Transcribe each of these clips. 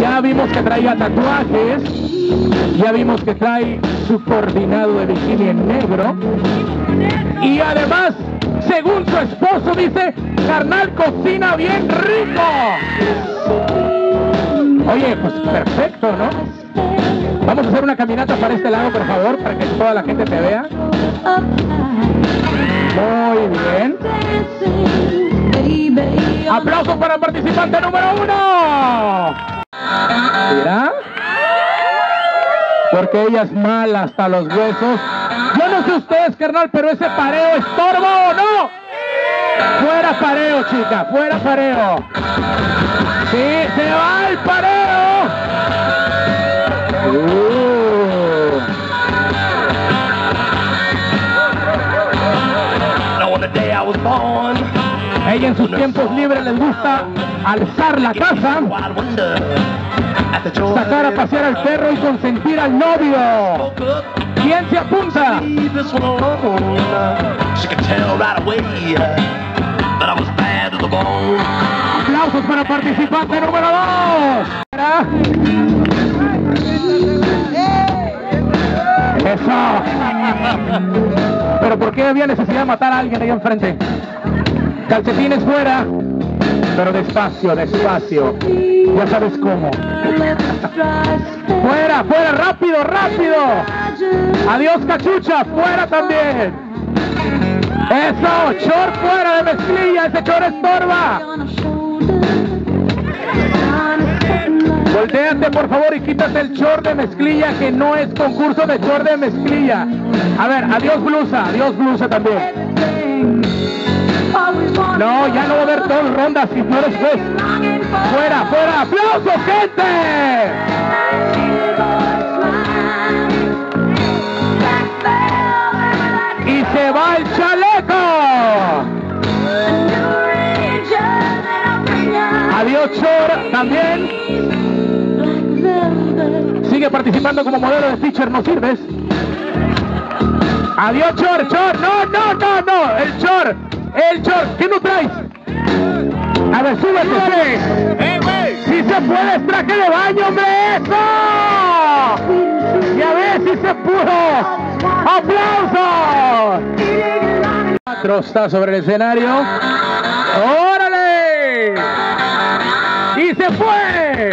Ya vimos que traía tatuajes, ya vimos que trae su coordinado de bikini en negro. Y además, según su esposo, dice, carnal, cocina bien rico. Oye, pues perfecto, ¿no? Vamos a hacer una caminata para este lado, por favor, para que toda la gente te vea. Muy bien. Aplausos para el participante número 1. Mira. Porque ella es mala hasta los huesos. Yo no sé ustedes, carnal, pero ese pareo estorba o no. Fuera pareo, chica, fuera pareo. Sí, se va el pareo. Ella en sus tiempos libres les gusta alzar la casa, sacar a pasear al perro y consentir al novio. ¿Quién se apunta? Aplausos para el participante número 2. Eso. Pero ¿por qué había necesidad de matar a alguien ahí enfrente? Calcetines fuera, pero despacio, despacio. Ya sabes cómo. Fuera, fuera, rápido, rápido. Adiós, cachucha, fuera también. Eso, short fuera de mezclilla, ese short estorba. Voltéate por favor y quítate el short de mezclilla, que no es concurso de short de mezclilla. A ver, adiós blusa también. No, ya no va a haber dos rondas si no eres juez. Fuera, fuera, aplausos, gente. Y se va el chaleco. Adiós, short también. Sigue participando como modelo de teacher, no sirves. Adiós, short, short, no, el short, ¿qué no traes? A ver, súbete, si se puede, es traje de baño, hombre, eso. Ya ves, si se pudo. ¡Aplausos! Cuatro está sobre el escenario. ¡Órale! ¡Y se fue!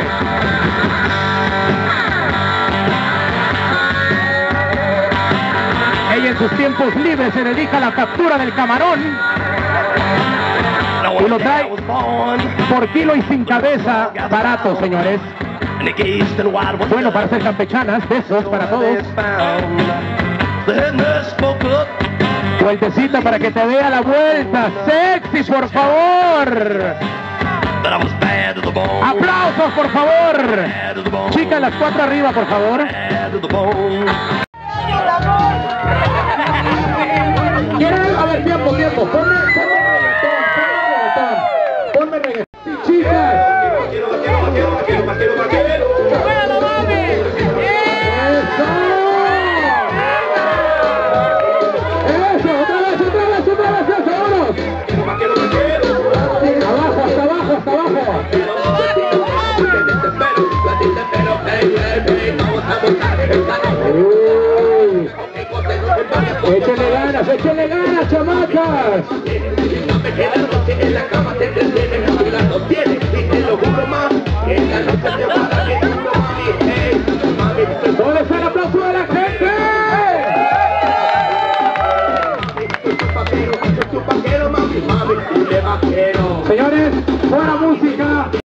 Ella en sus tiempos libres se dedica a la captura del camarón y lo trae por kilo y sin cabeza, barato, señores. Bueno, para ser campechanas, besos para todos. Vueltecita para que te vea la vuelta, sexy, por favor. Aplausos, por favor. Chicas, las 4 arriba, por favor. ¿Quieren? A ver, tiempo. Ponme reggaetón. Chicas. ¡Bueno, mami! ¡Eso! ¡Otra vez, vámonos! Abajo, hasta abajo. Échale ganas, chamacas. En la cama te entretienen, las dos tienes, y te lo juro más, en la noche te va a dar que tú no mami. ¿Dónde está el aplauso de la gente? Señores, fuera música.